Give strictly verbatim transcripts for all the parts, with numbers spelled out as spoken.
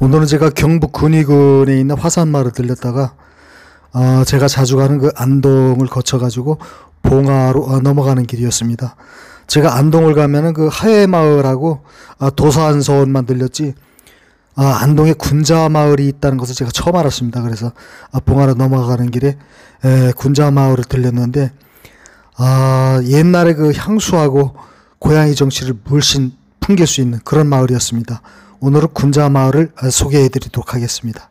오늘은 제가 경북 군위군에 있는 화산마을을 들렸다가 어, 제가 자주 가는 그 안동을 거쳐가지고 봉화로 어, 넘어가는 길이었습니다. 제가 안동을 가면은 그 하회마을하고 아, 도산서원만 들렸지 아, 안동에 군자마을이 있다는 것을 제가 처음 알았습니다. 그래서 아, 봉화로 넘어가는 길에 에, 군자마을을 들렸는데 아, 옛날에 그 향수하고 고양이 정취를 물씬 풍길 수 있는 그런 마을이었습니다. 오늘은 군자마을을 소개해 드리도록 하겠습니다.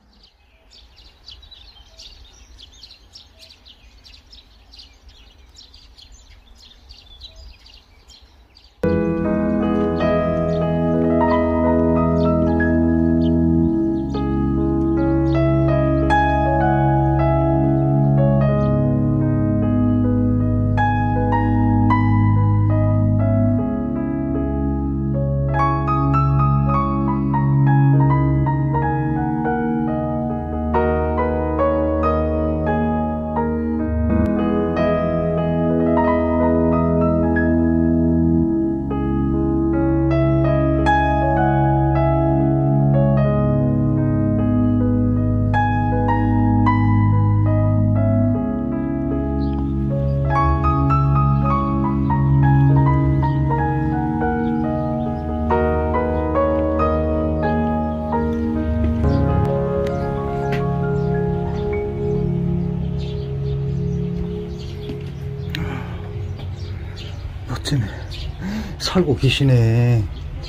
멋지네. 살고 계시네.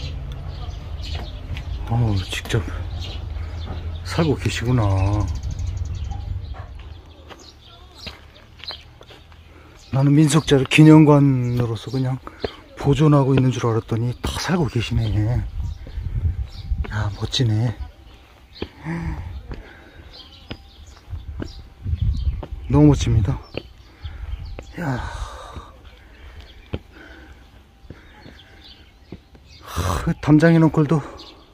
어, 직접 살고 계시구나. 나는 민속자를 기념관으로서 그냥 보존하고 있는 줄 알았더니 다 살고 계시네. 야, 멋지네. 너무 멋집니다. 야, 그 담장에 넝쿨도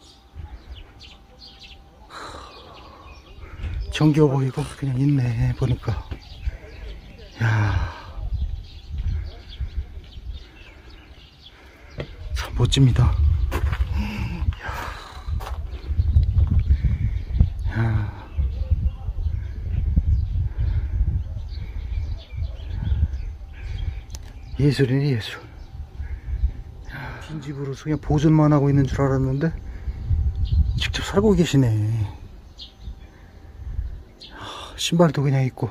정겨워 보이고 그냥 있네 보니까. 야, 참 멋집니다. 야, 야. 예술이네 예술. 빈집으로서 그냥 보존만 하고 있는 줄 알았는데 직접 살고 계시네. 신발도 그냥 있고.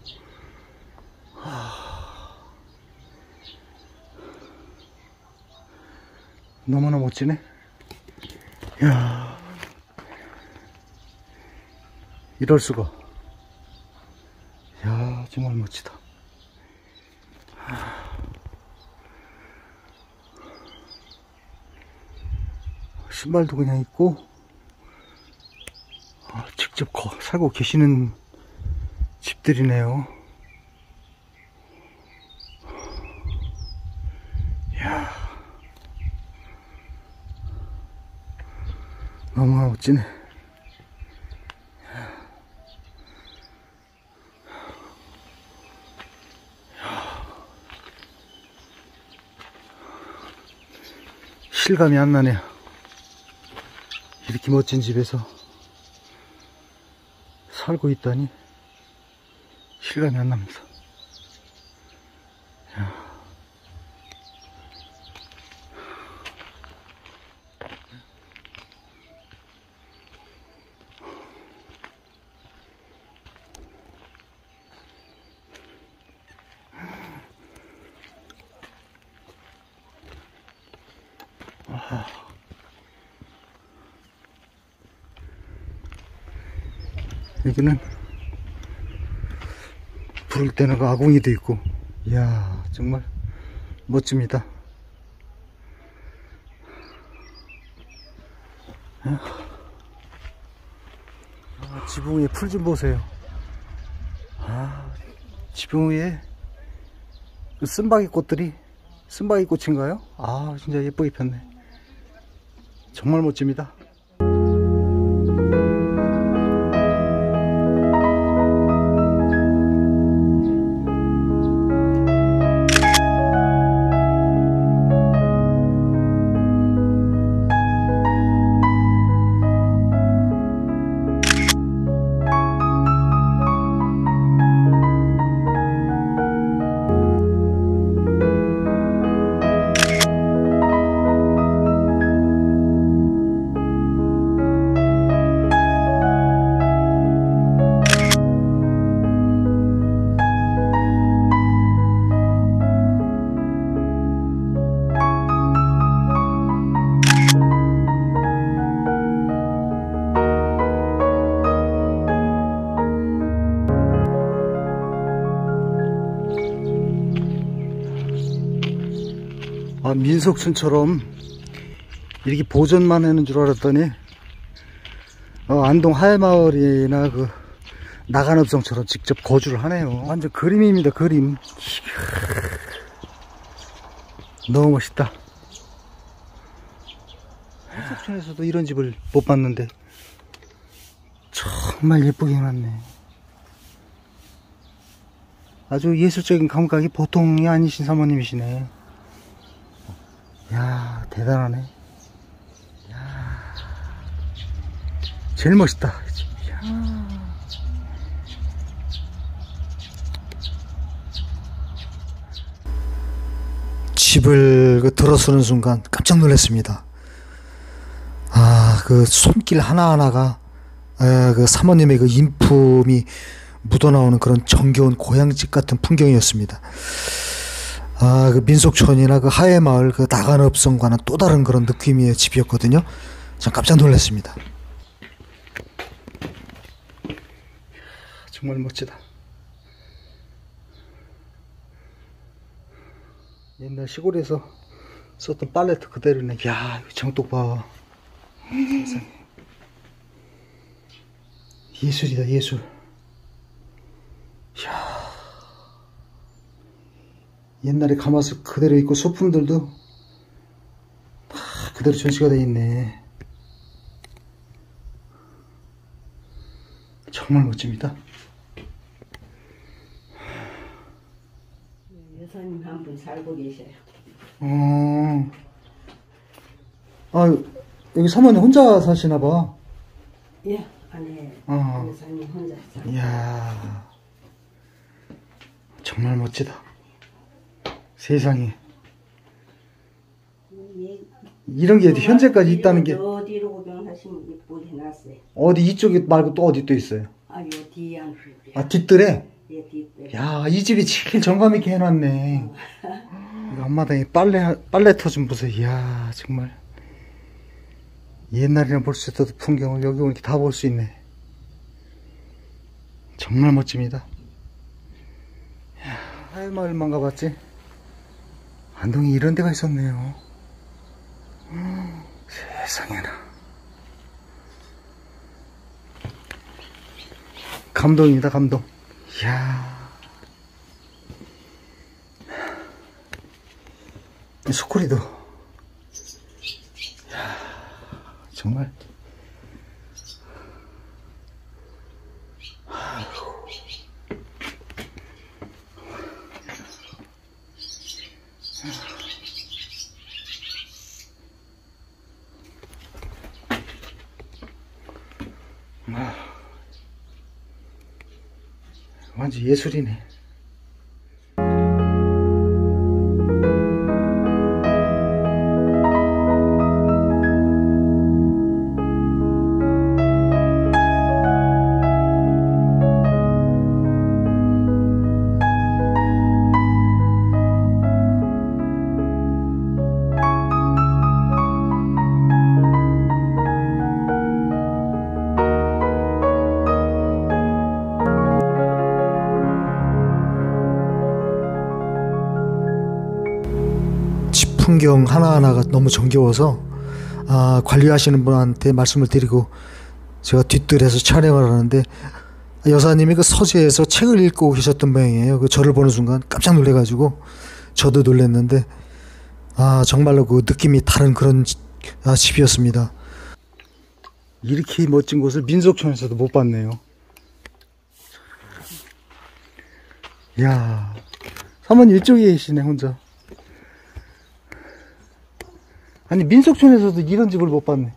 너무나 멋지네. 이야, 이럴 수가. 이야, 정말 멋지다. 신발도 그냥 있고. 아, 직접 거, 살고 계시는 집들이네요. 이야, 너무나 멋지네. 실감이 안 나네요. 이렇게 멋진 집에서 살고 있다니 실감이 안 납니다. 야. 아하. 여기는 부를 때는 아궁이도 있고. 이야, 정말 멋집니다. 아, 지붕 위에 풀 좀 보세요. 아, 지붕 위에 그 쓴바귀 꽃들이, 쓴바귀 꽃인가요? 아, 진짜 예쁘게 폈네. 정말 멋집니다. 민속촌처럼 이렇게 보존만 하는 줄 알았더니 어, 안동 하회마을이나 그 나간읍성처럼 직접 거주를 하네요. 완전 그림입니다. 그림. 너무 멋있다. 민속촌에서도 이런 집을 못 봤는데 정말 예쁘게 해놨네. 아주 예술적인 감각이 보통이 아니신 사모님이시네. 야, 대단하네. 야, 제일 멋있다. 야. 집을 그 들어서는 순간 깜짝 놀랐습니다. 아, 그 손길 하나하나가 아, 그 사모님의 그 인품이 묻어나오는 그런 정겨운 고향집 같은 풍경이었습니다. 아, 그 민속촌이나 그 하회마을 그 나간읍성과는 또 다른 그런 느낌의 집이었거든요. 전 깜짝 놀랐습니다. 정말 멋지다. 옛날 시골에서 썼던 팔레트 그대로네. 야, 정독 봐. 세상에. 예술이다, 예술. 이야. 옛날에 가마솥 그대로 있고 소품들도 다 그대로 전시가 되어 있네. 정말 멋집니다. 여사님 한 분 살고 계셔요. 어. 아, 여기 사모님 혼자 사시나봐. 예, 아니, 어. 여사님 혼자 살고. 이야. 정말 멋지다. 세상에. 예, 이런 게 현재까지 있다는 게. 저 뒤로 구경하시면 예쁘게 해놨어요. 어디 이쪽에 말고 또 어디 또 있어요? 아, 요 뒤에 한 줄. 아, 뒷뜰에? 예, 뒤에. 야, 이 집이 제일 정감 있게 해놨네. 이거 앞마당에 빨래, 빨래터 좀 보세요. 이야, 정말. 옛날에는 볼 수 있었던 풍경을 여기 오니까 다 볼 수 있네. 정말 멋집니다. 하회마을만 가봤지? 안동에 이런 데가 있었네요. 음, 세상에나. 감동입니다, 감동. 이야. 소쿠리도. 이야, 정말. 아, 완전 예술이네. 풍경 하나하나가 너무 정겨워서 아, 관리하시는 분한테 말씀을 드리고 제가 뒷뜰에서 촬영을 하는데 여사님이 그 서재에서 책을 읽고 계셨던 모양이에요. 그 저를 보는 순간 깜짝 놀래가지고 저도 놀랐는데 아, 정말로 그 느낌이 다른 그런 지, 아, 집이었습니다. 이렇게 멋진 곳을 민속촌에서도 못 봤네요. 이야, 사모님 이쪽에 계시네 혼자. 아니 민속촌에서도 이런 집을 못 봤네.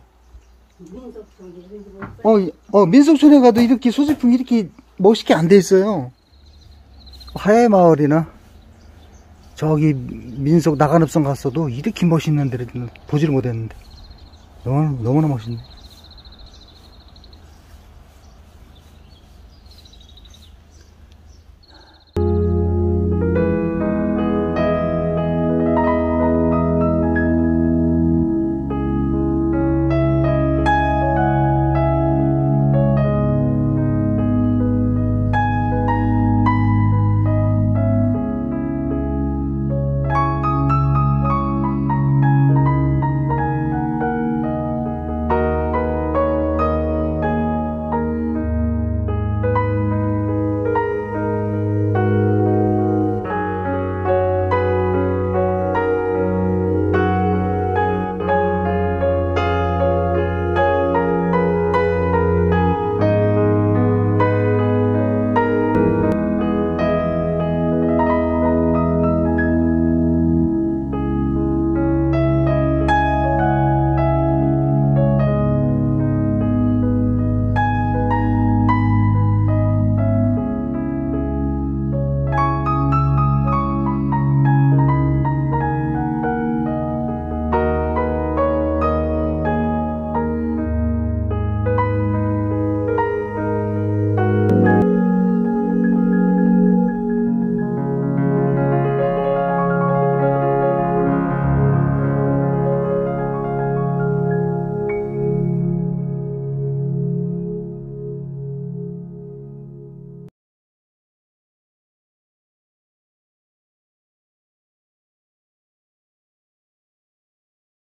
어, 어 민속촌에 가도 이렇게 소지품이 이렇게 멋있게 안 돼 있어요. 하회마을이나 저기 민속 나간읍성 갔어도 이렇게 멋있는 데를 보지를 못했는데 너무, 너무나 멋있네.